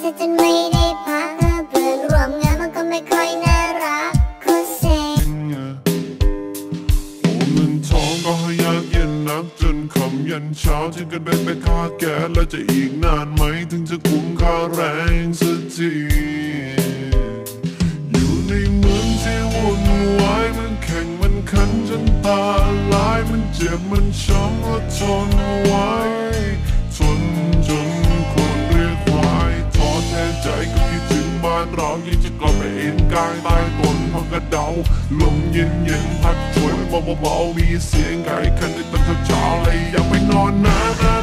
ซะจนไม่ได้พักเพื่อนร่วมงานมันก็ไม่ค่อยน่ารักโคตรเซ็งโอ้เงินทองก็ให้ยากเย็นนักจนคำยันเช้าถึงกันไปค่าแก๊สแล้วจะอีกนานไหมถึงจะคุ้มค่าแรงสักทีอยู่ในเมืองที่วุ่นวายมันแข่งมันขันจนตาลายมันเจ็บมันช้ำอดทนไว้ทนจนคนเรียกวายท้อแท้ใจก็คิดถึงบ้านเราอยากจะกลับไปเอ็นกายใต้ต้นพักกระเดาลมเย็นเย็นพัดช่วยเบาๆมีเสียงไก่ขันในตอนเช้าเลยอยากไปนอนนะ